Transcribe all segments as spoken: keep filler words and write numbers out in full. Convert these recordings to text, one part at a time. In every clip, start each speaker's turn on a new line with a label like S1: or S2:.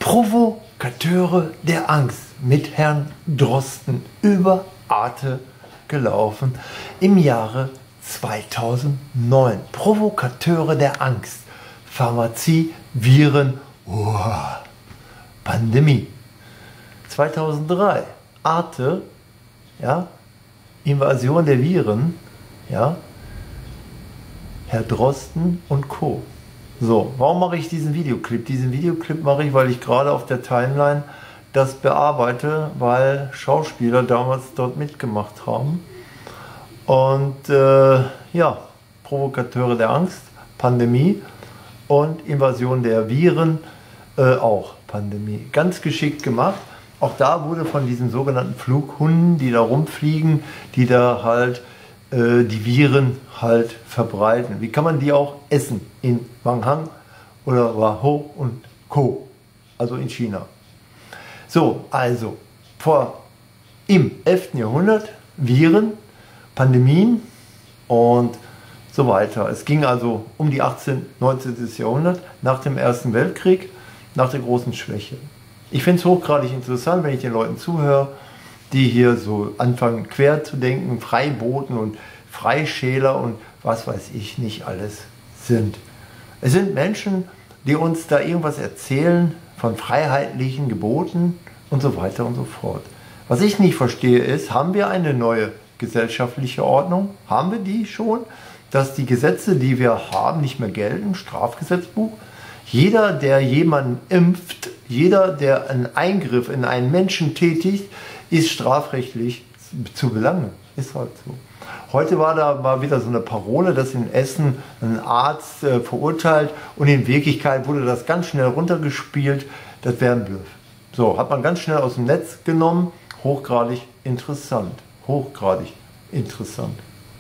S1: Provokateure der Angst mit Herrn Drosten über Arte gelaufen im Jahre zweitausendneun. Provokateure der Angst. Pharmazie, Viren, oh, Pandemie. zweitausenddrei. Arte, ja, Invasion der Viren, ja, Herr Drosten und Co. So, warum mache ich diesen Videoclip? Diesen Videoclip mache ich, weil ich gerade auf der Timeline das bearbeite, weil Schauspieler damals dort mitgemacht haben. Und äh, ja, Provokateure der Angst, Pandemie und Invasion der Viren, äh, auch Pandemie. Ganz geschickt gemacht. Auch da wurde von diesen sogenannten Flughunden, die da rumfliegen, die da halt äh, die Viren halt verbreiten. Wie kann man die auch essen? In Wanghang oder Wahou und Co. Also in China. So, also vor im elften Jahrhundert Viren, Pandemien und so weiter. Es ging also um die achtzehnten, neunzehnten Jahrhundert, nach dem Ersten Weltkrieg, nach der großen Schwäche. Ich finde es hochgradig interessant, wenn ich den Leuten zuhöre, die hier so anfangen quer zu denken, Freiboten und Freischäler und was weiß ich nicht alles sind. Es sind Menschen, die uns da irgendwas erzählen von freiheitlichen Geboten und so weiter und so fort. Was ich nicht verstehe ist, haben wir eine neue gesellschaftliche Ordnung? Haben wir die schon? Dass die Gesetze, die wir haben, nicht mehr gelten? Strafgesetzbuch? Jeder, der jemanden impft, jeder, der einen Eingriff in einen Menschen tätigt, ist strafrechtlich zu belangen. Ist halt so. Heute war da mal wieder so eine Parole, dass in Essen ein Arzt äh, verurteilt und in Wirklichkeit wurde das ganz schnell runtergespielt. Das wäre ein Bluff. So, hat man ganz schnell aus dem Netz genommen. Hochgradig interessant. Hochgradig interessant.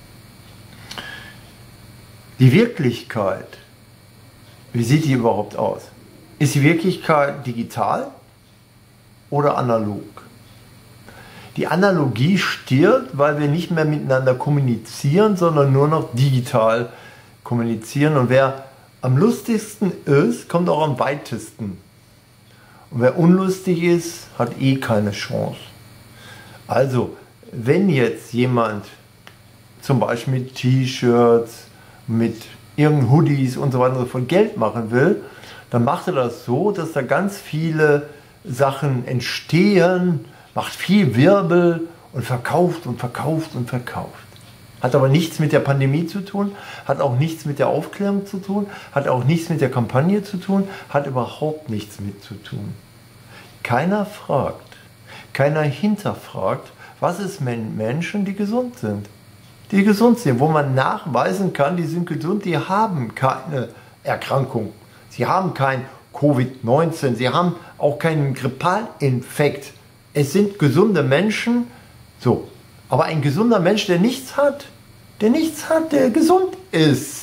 S1: Die Wirklichkeit, wie sieht die überhaupt aus? Ist die Wirklichkeit digital oder analog? Die Analogie stirbt, weil wir nicht mehr miteinander kommunizieren, sondern nur noch digital kommunizieren. Und wer am lustigsten ist, kommt auch am weitesten. Und wer unlustig ist, hat eh keine Chance. Also, wenn jetzt jemand zum Beispiel mit T-Shirts, mit irgendeinen Hoodies und so weiter von Geld machen will, dann macht er das so, dass da ganz viele Sachen entstehen, macht viel Wirbel und verkauft und verkauft und verkauft. Hat aber nichts mit der Pandemie zu tun, hat auch nichts mit der Aufklärung zu tun, hat auch nichts mit der Kampagne zu tun, hat überhaupt nichts mit zu tun. Keiner fragt, keiner hinterfragt, was ist mit Menschen, die gesund sind. Die gesund sind, wo man nachweisen kann, die sind gesund, die haben keine Erkrankung. Sie haben kein Covid neunzehn, sie haben auch keinen Grippalinfekt. Es sind gesunde Menschen, so. Aber ein gesunder Mensch, der nichts hat, der nichts hat, der gesund ist,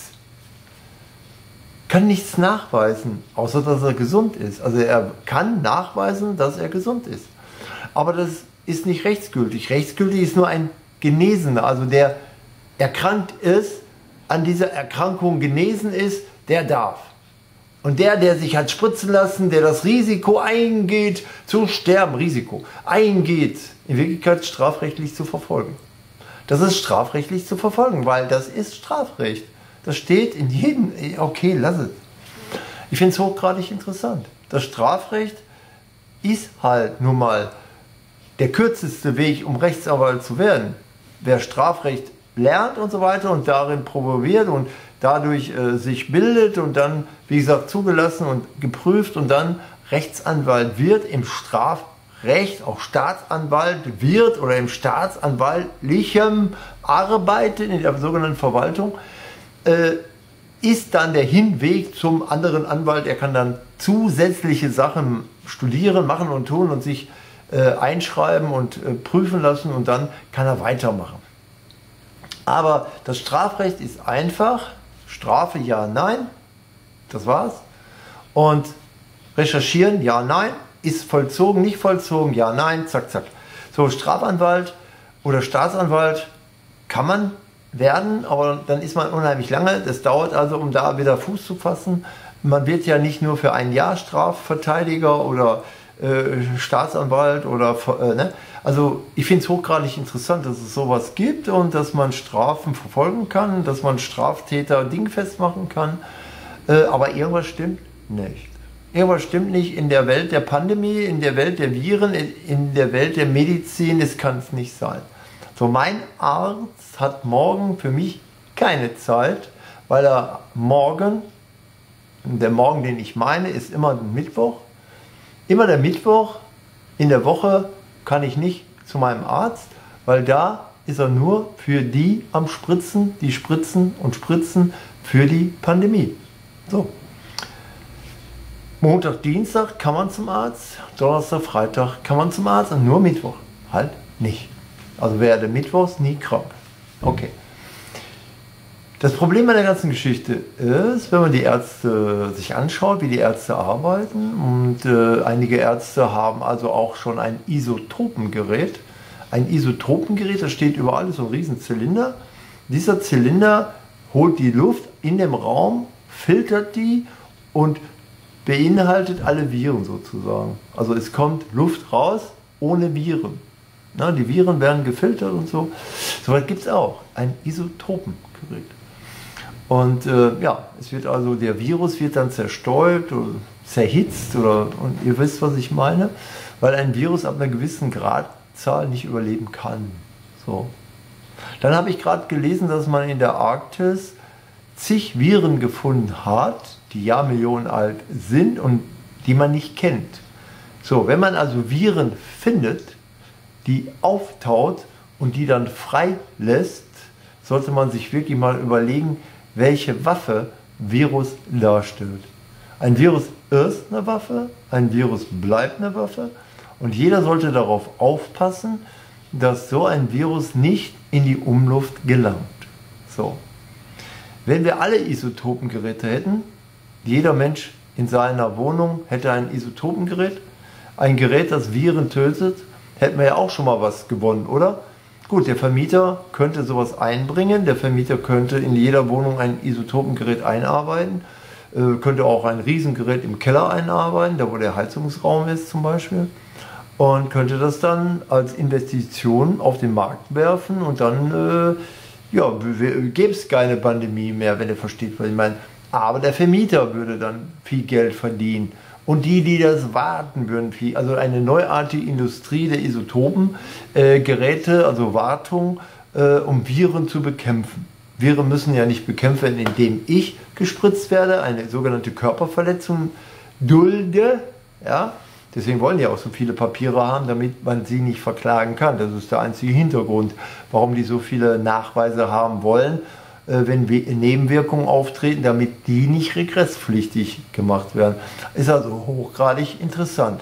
S1: kann nichts nachweisen, außer dass er gesund ist. Also er kann nachweisen, dass er gesund ist. Aber das ist nicht rechtsgültig. Rechtsgültig ist nur ein Genesener, also der erkrankt ist, an dieser Erkrankung genesen ist, der darf. Und der, der sich hat spritzen lassen, der das Risiko eingeht, zu sterben, Risiko, eingeht, in Wirklichkeit strafrechtlich zu verfolgen. Das ist strafrechtlich zu verfolgen, weil das ist Strafrecht. Das steht in jedem, okay, lass es. Ich finde es hochgradig interessant. Das Strafrecht ist halt nun mal der kürzeste Weg, um Rechtsanwalt zu werden. Wer Strafrecht lernt und so weiter und darin promoviert und dadurch äh, sich bildet und dann, wie gesagt, zugelassen und geprüft und dann Rechtsanwalt wird im Strafrecht, auch Staatsanwalt wird oder im staatsanwaltlichen Arbeiten in der sogenannten Verwaltung, äh, ist dann der Hinweg zum anderen Anwalt. Er kann dann zusätzliche Sachen studieren, machen und tun und sich äh, einschreiben und äh, prüfen lassen und dann kann er weitermachen. Aber das Strafrecht ist einfach, Strafe ja, nein, das war's. Und recherchieren, ja, nein, ist vollzogen, nicht vollzogen, ja, nein, zack, zack. So, Strafanwalt oder Staatsanwalt kann man werden, aber dann ist man unheimlich lange. Das dauert also, um da wieder Fuß zu fassen. man wird ja nicht nur für ein Jahr Strafverteidiger oder äh, Staatsanwalt oder äh, ne? Also ich finde es hochgradig interessant, dass es sowas gibt und dass man Strafen verfolgen kann, dass man Straftäter dingfest machen kann, äh, aber irgendwas stimmt nicht. Irgendwas stimmt nicht in der Welt der Pandemie, in der Welt der Viren, in der Welt der Medizin, das kann es nicht sein. So, mein Arzt hat morgen für mich keine Zeit, weil er morgen, der Morgen, den ich meine, ist immer Mittwoch, immer der Mittwoch in der Woche kann ich nicht zu meinem Arzt, weil da ist er nur für die am Spritzen, die spritzen und spritzen für die Pandemie. So. Montag, Dienstag kann man zum Arzt, Donnerstag, Freitag kann man zum Arzt und nur Mittwoch halt nicht. Also werde mittwochs nie krank. Okay. Das Problem bei der ganzen Geschichte ist, wenn man die Ärzte sich anschaut, wie die Ärzte arbeiten, und äh, einige Ärzte haben also auch schon ein Isotopengerät. Ein Isotopengerät, das steht überall, ist so ein Riesenzylinder. Dieser Zylinder holt die Luft in dem Raum, filtert die und beinhaltet alle Viren sozusagen. Also es kommt Luft raus ohne Viren. Na, die Viren werden gefiltert und so. Soweit gibt es auch ein Isotopengerät. Und äh, ja, es wird also, der Virus wird dann zerstäubt oder zerhitzt oder, und ihr wisst, was ich meine, weil ein Virus ab einer gewissen Gradzahl nicht überleben kann. So. Dann habe ich gerade gelesen, dass man in der Arktis zig Viren gefunden hat, die Jahrmillionen alt sind und die man nicht kennt. So, wenn man also Viren findet, die auftaut und die dann frei lässt, sollte man sich wirklich mal überlegen, welche Waffe Virus darstellt. Ein Virus ist eine Waffe, ein Virus bleibt eine Waffe und jeder sollte darauf aufpassen, dass so ein Virus nicht in die Umluft gelangt. So. Wenn wir alle Isotopengeräte hätten, jeder Mensch in seiner Wohnung hätte ein Isotopengerät, ein Gerät, das Viren tötet, hätten wir ja auch schon mal was gewonnen, oder? Gut, der Vermieter könnte sowas einbringen, der Vermieter könnte in jeder Wohnung ein Isotopengerät einarbeiten, äh, könnte auch ein Riesengerät im Keller einarbeiten, da wo der Heizungsraum ist zum Beispiel, und könnte das dann als Investition auf den Markt werfen und dann äh, ja, gäbe es keine Pandemie mehr, wenn ihr versteht, was ich meine. Aber der Vermieter würde dann viel Geld verdienen. Und die, die das warten, würden viel, also eine neuartige Industrie der Isotopengeräte, äh, also Wartung, äh, um Viren zu bekämpfen. Viren müssen ja nicht bekämpft werden, indem ich gespritzt werde, eine sogenannte Körperverletzung dulde. Ja? Deswegen wollen die auch so viele Papiere haben, damit man sie nicht verklagen kann. Das ist der einzige Hintergrund, warum die so viele Nachweise haben wollen, wenn Nebenwirkungen auftreten, damit die nicht regresspflichtig gemacht werden. Ist also hochgradig interessant.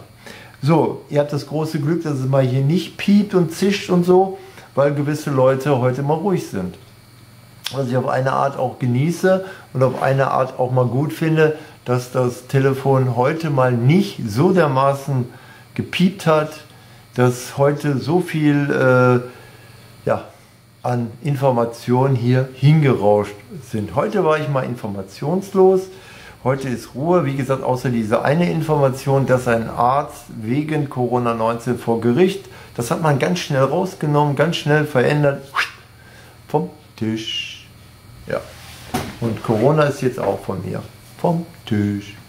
S1: So, ihr habt das große Glück, dass es mal hier nicht piept und zischt und so, weil gewisse Leute heute mal ruhig sind. Was ich auf eine Art auch genieße und auf eine Art auch mal gut finde, dass das Telefon heute mal nicht so dermaßen gepiept hat, dass heute so viel äh, ja, an Informationen hier hingerauscht sind. Heute war ich mal informationslos, heute ist Ruhe, wie gesagt, außer diese eine Information, dass ein Arzt wegen Corona neunzehn vor Gericht, das hat man ganz schnell rausgenommen, ganz schnell verändert, vom Tisch. Ja. Und Corona ist jetzt auch von mir vom Tisch.